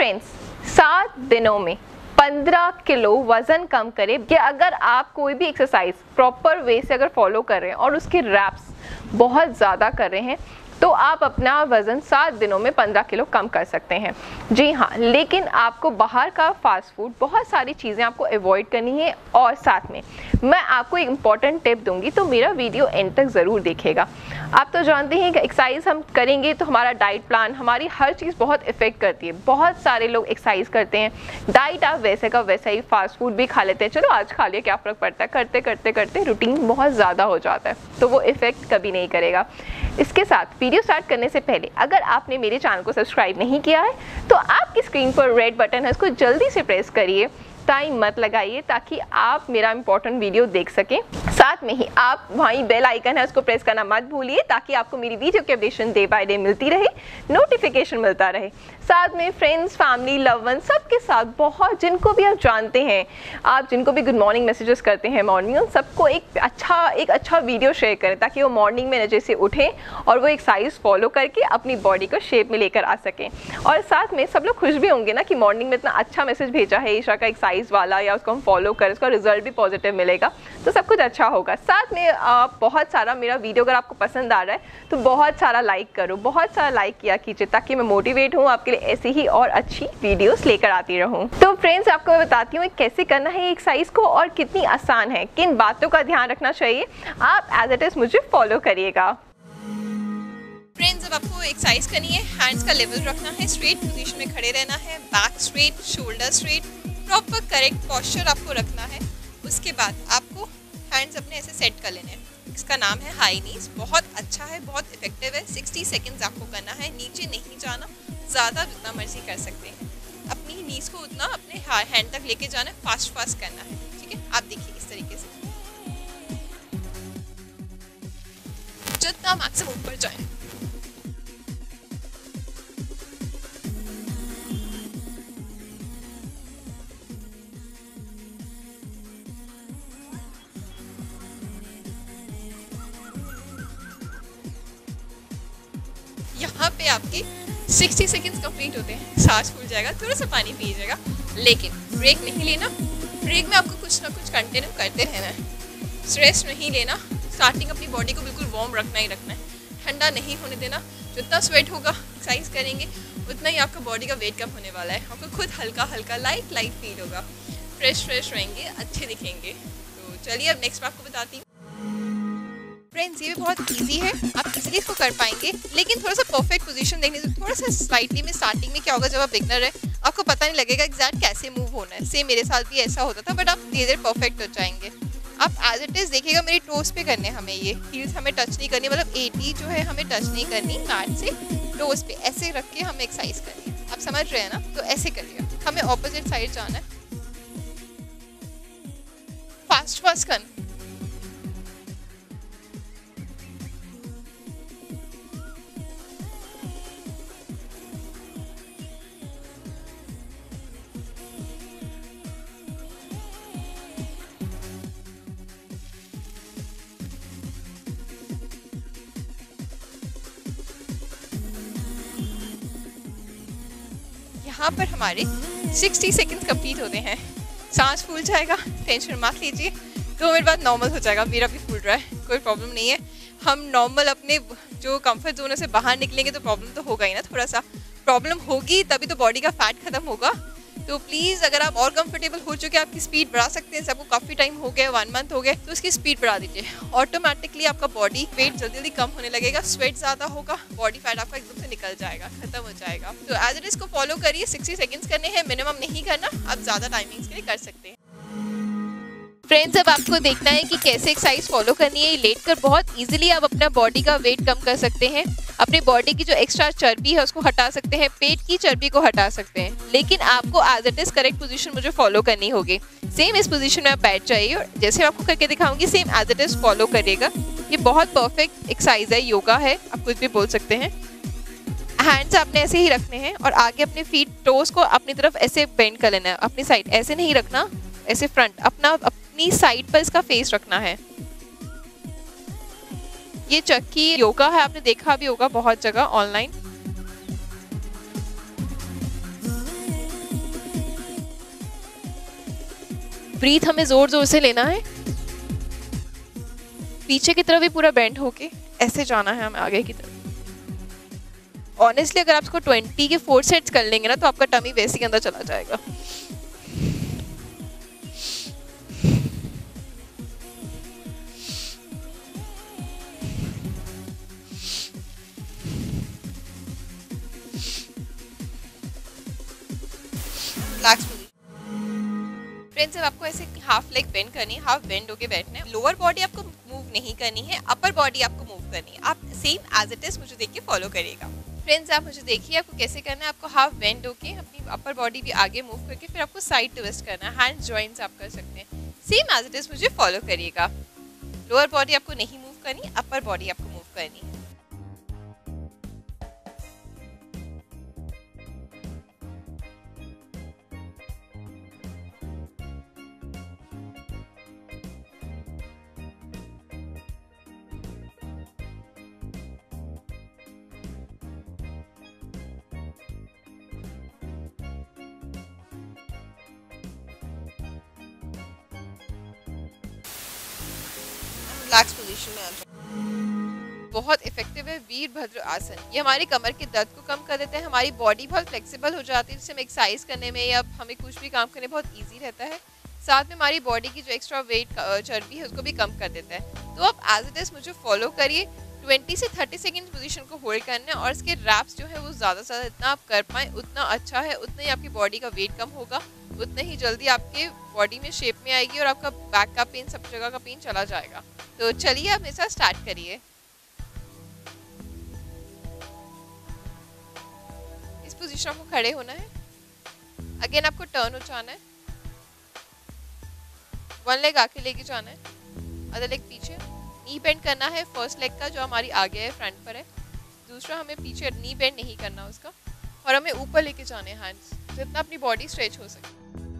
Friends, 7 दिनों में 15 kilo वजन कम करे कि अगर आप कोई भी एक्सरसाइज प्रॉपर वे से अगर फॉलो कर रहे हैं और उसके रैप्स बहुत ज़्यादा कर रहे हैं तो आप अपना वज़न 7 दिनों में 15 किलो कम कर सकते हैं। जी हाँ, लेकिन आपको बाहर का फास्ट फूड, बहुत सारी चीज़ें आपको अवॉइड करनी है और साथ में मैं आपको एक इम्पॉर्टेंट टिप दूंगी, तो मेरा वीडियो एंड तक ज़रूर देखिएगा। आप तो जानते हैं कि एक्सरसाइज हम करेंगे तो हमारा डाइट प्लान, हमारी हर चीज़ बहुत इफ़ेक्ट करती है। बहुत सारे लोग एक्सरसाइज करते हैं, डाइट आप वैसे का वैसा ही, फास्ट फूड भी खा लेते हैं, चलो आज खा लिया क्या फ़र्क पड़ता है, करते करते करते रूटीन बहुत ज़्यादा हो जाता है, तो वो इफ़ेक्ट कभी नहीं करेगा। इसके साथ वीडियो स्टार्ट करने से पहले अगर आपने मेरे चैनल को सब्सक्राइब नहीं किया है तो आपकी स्क्रीन पर रेड बटन है, उसको जल्दी से प्रेस करिए, टाइम मत लगाइए ताकि आप मेरा इंपॉर्टेंट वीडियो देख सकें। साथ में ही आप वहीं बेल आइकन है उसको प्रेस करना मत भूलिए ताकि आपको मेरी वीडियो की अपडेशन डे बाय डे मिलती रहे, नोटिफिकेशन मिलता रहे। साथ में फ्रेंड्स, फैमिली, लव वन सबके साथ, बहुत जिनको भी आप जानते हैं, आप जिनको भी गुड मॉर्निंग मैसेजेस करते हैं मॉर्निंग, उन सबको एक अच्छा वीडियो शेयर करें ताकि वो मॉर्निंग में जैसे उठें और वो एक्सरसाइज फॉलो करके अपनी बॉडी को शेप में लेकर आ सकें। और साथ में सब लोग खुश भी होंगे ना कि मॉर्निंग में इतना अच्छा मैसेज भेजा है ईशा का एक्सरसाइज वाला, या उसको हम फॉलो करें, उसका रिजल्ट भी पॉजिटिव मिलेगा, तो सब कुछ अच्छा होगा। साथ में आप बहुत सारा मेरा वीडियो अगर आपको पसंद आ रहा है तो बहुत सारा लाइक करो, बहुत सारा लाइक किया कीजिए ताकि मैं मोटिवेट हूँ आपके लिए ऐसे ही और अच्छी वीडियोस लेकर आती रहूँ। तो फ्रेंड्स, आपको मैं बताती हूँ कैसे करना है एक्सरसाइज को और कितनी आसान है, किन बातों का ध्यान रखना चाहिए, आप एज इट इज मुझे फॉलो करिएगा। फ्रेंड्स, अब आपको एक्सरसाइज करनी है, हैंड्स का लेवल रखना है, स्ट्रेट पोजीशन में खड़े रहना है, back straight, shoulder straight, proper correct posture आपको रखना है। उसके बाद आपको हैंड्स अपने ऐसे सेट कर लेने हैं। इसका नाम है हाई नीज, बहुत अच्छा है, बहुत इफेक्टिव है। 60 सेकंड्स आपको करना है, नीचे नहीं जाना, ज़्यादा जितना मर्जी कर सकते हैं। अपनी नीज को उतना अपने हैंड तक लेके जाना है, फास्ट करना है, ठीक है। आप देखिए इस तरीके से जितना मैक्सिमम ऊपर जाए। यहाँ पे आपके 60 सेकंड्स कंप्लीट होते हैं, सांस फूल जाएगा, थोड़ा सा पानी पीजिएगा, लेकिन ब्रेक नहीं लेना। ब्रेक में आपको कुछ ना कुछ कंटिन्यू करते रहना है, स्ट्रेस नहीं लेना। स्टार्टिंग अपनी बॉडी को बिल्कुल वार्म रखना ही रखना है, ठंडा नहीं होने देना। जितना स्वेट होगा एक्सरसाइज करेंगे उतना ही आपका बॉडी का वेट कम होने वाला है, आपको खुद हल्का हल्का लाइट फील होगा, फ्रेश रहेंगे, अच्छे दिखेंगे। तो चलिए अब नेक्स्ट मैं आपको बताती हूँ। फ्रेंड्स, ये भी बहुत इजी है, आप इजीली इसको कर पाएंगे, लेकिन थोड़ा सा परफेक्ट पोजीशन देखने से थोड़ा सा स्लाइटली में स्टार्टिंग में क्या होगा, जब आप बिगनर है आपको पता नहीं लगेगा एग्जैक्ट कैसे मूव होना है। सेम मेरे साथ भी ऐसा होता था, बट आप धीरे धीरे परफेक्ट हो जाएंगे। आप एज इट इज देखिएगा, मेरी टोस पे करने हमें, ये हील्स हमें टच नहीं करनी, मतलब 80 जो है हमें टच नहीं करनी, मैट से टोस पे ऐसे रख के हमें एक्सरसाइज करनी है। आप समझ रहे हैं ना, तो ऐसे करिएगा। हमें ऑपोजिट साइड जाना है, फास्ट करना। यहाँ पर हमारे 60 सेकंड्स कंप्लीट होते हैं, सांस फूल जाएगा, टेंशन मत लीजिए, 2 मिनट बाद नॉर्मल हो जाएगा। मेरा भी फूल रहा है, कोई प्रॉब्लम नहीं है। हम नॉर्मल अपने जो कंफर्ट जोन से बाहर निकलेंगे तो प्रॉब्लम तो होगा ही ना, थोड़ा सा प्रॉब्लम होगी तभी तो बॉडी का फैट खत्म होगा। तो प्लीज़ अगर आप और कंफर्टेबल हो चुके हैं, आपकी स्पीड बढ़ा सकते हैं। सबको काफ़ी टाइम हो गया, 1 मंथ हो गया, तो उसकी स्पीड बढ़ा दीजिए। ऑटोमेटिकली आपका बॉडी वेट जल्दी कम होने लगेगा, स्वेट ज़्यादा होगा, बॉडी फैट आपका एकदम से निकल जाएगा, खत्म हो जाएगा। तो एज इट इज को फॉलो करिए, 60 सेकंड्स करने हैं, मिनिमम नहीं करना, आप ज़्यादा टाइमिंग्स के लिए कर सकते हैं। फ्रेंड्स, अब आपको देखना है कि कैसे एक्सरसाइज फॉलो करनी है। लेट कर बहुत इजीली आप अपना बॉडी का वेट कम कर सकते हैं, अपने बॉडी की जो एक्स्ट्रा चर्बी है उसको हटा सकते हैं, पेट की चर्बी को हटा सकते हैं, लेकिन आपको as it is correct position मुझे फॉलो करनी होगी। सेम इस पोजीशन में आप बैठ जाइए और जैसे मैं आपको करके दिखाऊंगी same as it is follow करिएगा। ये बहुत परफेक्ट एक्सरसाइज है, योगा है, आप कुछ भी बोल सकते हैं। हैंड्स आपने ऐसे ही रखने हैं और आगे अपने फीट टोस को अपनी तरफ ऐसे बेंड कर लेना है, अपनी साइड ऐसे नहीं रखना, ऐसे फ्रंट अपनी साइड पर इसका फेस रखना है। ये चक्की योगा है, आपने देखा भी होगा बहुत जगह ऑनलाइन। ब्रीथ हमें ज़ोर ज़ोर से लेना है, पीछे की तरफ भी पूरा बेंड होके ऐसे जाना है हमें आगे की तरफ। ऑनेस्टली अगर आप इसको 20 के 4 सेट्स कर लेंगे ना तो आपका टमी वैसे ही अंदर चला जाएगा। फ्रेंड्स अब आपको ऐसे हाफ लेग बेंड करनी है, हाफ बेंड होके बैठना है। लोअर बॉडी आपको मूव नहीं करनी है, अपर बॉडी आपको मूव करनी है। आप सेम एज इट इज मुझे देख के फॉलो करिएगा। फ्रेंड्स आप मुझे देखिए आपको कैसे करना है। आपको हाफ बेंड होके अपनी अपर बॉडी भी आगे मूव करके फिर आपको साइड ट्विस्ट करना है। हैंड जॉइंट्स आप कर सकते हैं, सेम एज इट इज मुझे फॉलो करिएगा। लोअर बॉडी आपको नहीं मूव करनी, अपर बॉडी आपको मूव करनी है। रिलैक्स पोजीशन में आ जाओ। बहुत इफेक्टिव है वीरभद्र आसन। ये हमारी कमर के दर्द को कम कर देता है, हमारी बॉडी बहुत फ्लेक्सिबल हो जाती है, जिससे हमें एक्सरसाइज करने में या हमें कुछ भी काम करने में बहुत इजी रहता है। साथ में हमारी बॉडी की जो एक्स्ट्रा वेट चर्बी है उसको भी कम कर देता है। तो आप एज इट इज मुझे फॉलो करिए। 20 से 30 सेकेंड पोजीशन को होल्ड करना है और इसके रैप्स जो है वो ज़्यादा से ज़्यादा इतना आप कर पाएँ उतना अच्छा है, उतना ही आपकी बॉडी का वेट कम होगा, उतना ही जल्दी आपके बॉडी में शेप में आएगी और आपका बैक का पेन, सब जगह का पेन चला जाएगा। तो चलिए आप मेरे साथ स्टार्ट करिए। इस पोजीशन आपको खड़े होना है। अगेन आपको टर्न हो जाना है, वन लेग आके लेके जाना है, अदर लेग पीछे। नी बेंड करना है फर्स्ट लेग का जो हमारी आगे है, फ्रंट पर है। दूसरा हमें पीछे नी बेंड नहीं करना उसका, और हमें ऊपर लेके जाने हैंड्स, जितना अपनी बॉडी स्ट्रेच हो सके।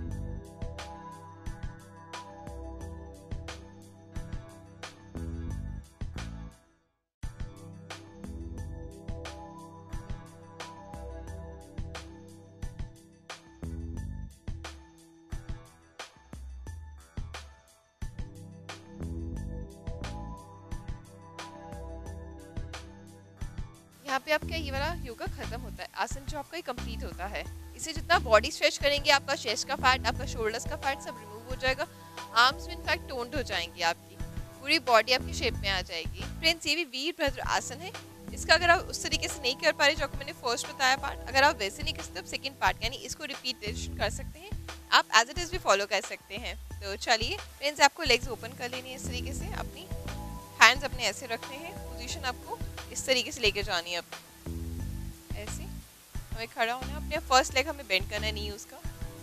यहाँ पे आपका ये वाला योगा खत्म होता है, आसन जो आपका कंप्लीट होता है। इसे जितना बॉडी स्ट्रेच करेंगे आपका चेस्ट का फैट, आपका शोल्डर्स का फैट सब रिमूव हो जाएगा। आर्म्स में इनफैक्ट टोन्ड हो जाएंगी, आपकी पूरी बॉडी आपकी शेप में आ जाएगी। फ्रेंड्स ये भी वीरभद्र आसन है। इसका अगर आप उस तरीके से नहीं कर पा रहे जो आपको मैंने फर्स्ट बताया पार्ट, अगर आप वैसे नहीं कर सकते सेकेंड पार्ट यानी इसको रिपीटेशन कर सकते हैं, आप एज इट इज भी फॉलो कर सकते हैं। तो चलिए फ्रेंड्स आपको लेग्स ओपन कर लेनी है इस तरीके से, अपनी हैंड्स अपने ऐसे रखने हैं, पोजीशन आपको इस तरीके से लेके जानी है। अब ऐसे हमें खड़ा होना है, अपने फर्स्ट लेग हमें बेंड करना नहीं है उसका।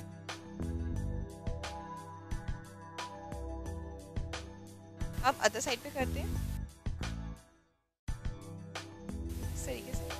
अब अदर साइड पे करते हैं इस तरीके से।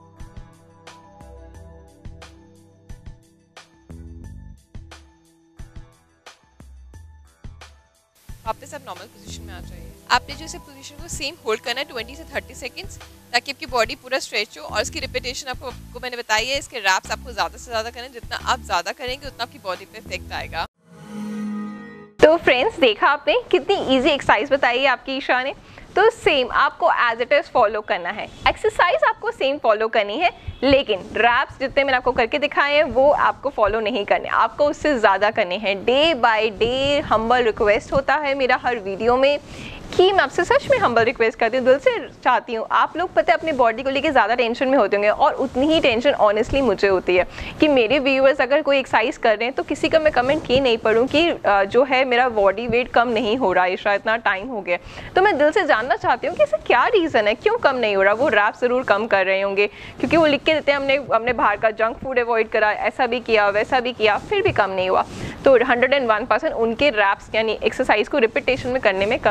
वापस आप नॉर्मल पोजीशन में आ जाइए। आपने जो इस पोजीशन को सेम होल्ड करना है 20 से 30 सेकंड्स, ताकि आपकी बॉडी पूरा स्ट्रेच हो। और इसकी रिपीटेशन आपको मैंने बताई है, इसके रैप्स आपको ज़्यादा से ज़्यादा करना है। जितना आप ज़्यादा करेंगे उतना आपकी बॉडी पे इफेक्ट आएगा। तो फ्रेंड्स देखा आपने कितनी इजी एक्सरसाइज बताई है आपकी ईशा ने। तो सेम आपको एज इट इज फॉलो करना है, एक्सरसाइज आपको सेम फॉलो करनी है, लेकिन रैप्स जितने मैंने आपको करके दिखाए हैं वो आपको फॉलो नहीं करने, आपको उससे ज़्यादा करने हैं। Day by day humble request होता है मेरा हर वीडियो में कि मैं आपसे सच में हम्बल रिक्वेस्ट करती हूँ, दिल से चाहती हूँ। आप लोग पता है अपनी बॉडी को लेके ज़्यादा टेंशन में होते होंगे, और उतनी ही टेंशन ऑनेस्टली मुझे होती है कि मेरे व्यूअर्स अगर कोई एक्सरसाइज कर रहे हैं तो किसी का मैं कमेंट ये नहीं पढ़ूँ कि जो है मेरा बॉडी वेट कम नहीं हो रहा है, शायद इतना टाइम हो गया। तो मैं दिल से जानना चाहती हूँ कि ऐसा क्या रीज़न है, क्यों कम नहीं हो रहा। वो रैप ज़रूर कम कर रहे होंगे क्योंकि वो लिख के देते हैं हमने बाहर का जंक फूड अवॉइड करा, ऐसा भी किया वैसा भी किया, फिर भी कम नहीं हुआ। तो 101% उनके रैप्स यानी एक्सरसाइज को रिपीटेशन में करने में कमी है।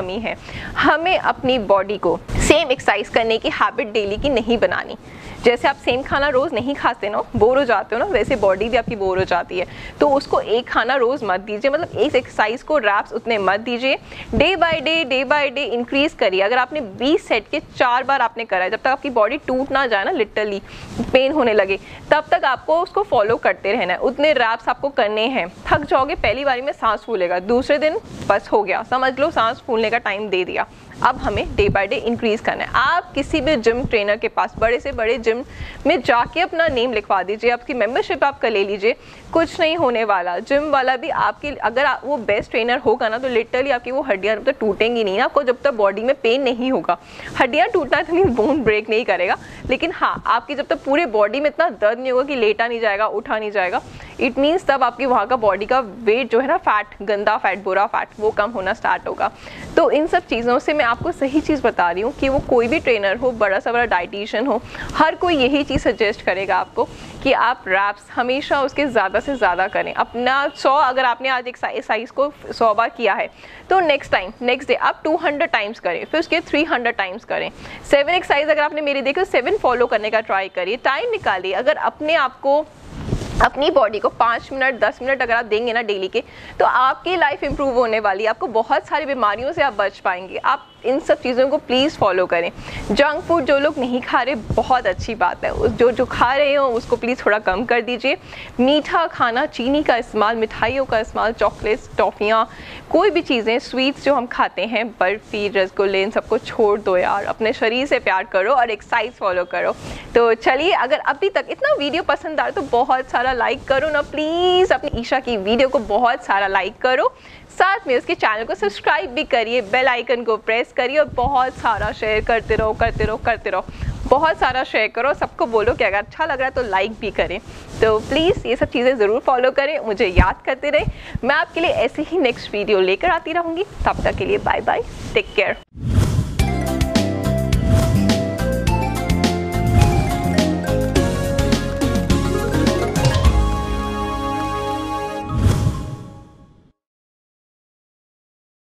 हमें अपनी बॉडी को सेम एक्सरसाइज करने की हैबिट डेली की नहीं बनानी। जैसे आप सेम खाना रोज़ नहीं खाते ना, बोर हो जाते हो ना, वैसे बॉडी भी आपकी बोर हो जाती है। तो उसको एक खाना रोज़ मत दीजिए, मतलब एक एक्सरसाइज को रैप्स उतने मत दीजिए। डे बाय डे इंक्रीज करिए। अगर आपने 20 सेट के 4 बार आपने करा है, जब तक आपकी बॉडी टूट ना जाए ना, लिटरली पेन होने लगे, तब तक आपको उसको फॉलो करते रहना है। उतने रैप्स आपको करने हैं। थक जाओगे, पहली बारी में सांस फूलेगा, दूसरे दिन बस हो गया, समझ लो सांस फूलने का टाइम दे दिया। अब हमें डे बाय डे इंक्रीज करना है। आप किसी भी जिम ट्रेनर के पास, बड़े से बड़े जिम में जाके अपना नेम लिखवा दीजिए, आपकी मेंबरशिप आप कर ले लीजिए, कुछ नहीं होने वाला। जिम वाला भी आपकी, अगर वो बेस्ट ट्रेनर होगा ना, तो लिटरली आपकी वो हड्डियाँ तो टूटेंगी नहीं ना, आपको जब तक बॉडी में पेन नहीं होगा। हड्डियाँ टूटना तो नहीं, बोन ब्रेक नहीं करेगा, लेकिन हाँ आपकी जब तक पूरे बॉडी में इतना दर्द नहीं होगा कि लेटा नहीं जाएगा, उठा नहीं जाएगा, इट मीन्स तब आपकी वहाँ का बॉडी का वेट जो है ना, फैट, गंदा फैट, बुरा फैट, वो कम होना स्टार्ट होगा। तो इन सब चीज़ों से मैं आपको सही चीज़ बता रही हूँ कि वो कोई भी ट्रेनर हो, बड़ा सा बड़ा डाइटिशियन हो, हर कोई यही चीज़ सजेस्ट करेगा आपको कि आप रैप्स हमेशा उसके ज़्यादा से ज़्यादा करें। अपना 100, अगर आपने आज एक्सरसाइज को 100 बार किया है, तो नेक्स्ट डे आप 200 टाइम्स करें, फिर उसके 300 टाइम्स करें। 7 एक्सरसाइज अगर आपने मेरी देखी, 7 फॉलो करने का ट्राई करिए, टाइम निकालिए। अगर अपने आप को, अपनी बॉडी को 5 मिनट 10 मिनट अगर आप देंगे ना डेली के, तो आपकी लाइफ इंप्रूव होने वाली है। आपको बहुत सारी बीमारियों से आप बच पाएंगे। आप इन सब चीज़ों को प्लीज़ फॉलो करें। जंक फूड जो लोग नहीं खा रहे, बहुत अच्छी बात है, जो खा रहे हो उसको प्लीज़ थोड़ा कम कर दीजिए। मीठा खाना, चीनी का इस्तेमाल, मिठाइयों का इस्तेमाल, चॉकलेट्स, टॉफ़ियाँ, कोई भी चीज़ें, स्वीट्स जो हम खाते हैं, बर्फ़ी, रसगुल्ले, इन सबको छोड़ दो यार। अपने शरीर से प्यार करो और एक्सरसाइज फॉलो करो। तो चलिए, अगर अभी तक इतना वीडियो पसंद आए तो बहुत सारा लाइक करो ना प्लीज़। अपनी ईशा की वीडियो को बहुत सारा लाइक करो, साथ में उसके चैनल को सब्सक्राइब भी करिए, बेल आइकन को प्रेस करिए और बहुत सारा शेयर करते रहो। बहुत सारा शेयर करो, सबको बोलो कि अगर अच्छा लग रहा है तो लाइक भी करें। तो प्लीज़ ये सब चीज़ें ज़रूर फॉलो करें, मुझे याद करते रहे। मैं आपके लिए ऐसे ही नेक्स्ट वीडियो लेकर आती रहूँगी। तब तक के लिए बाय बाय, टेक केयर।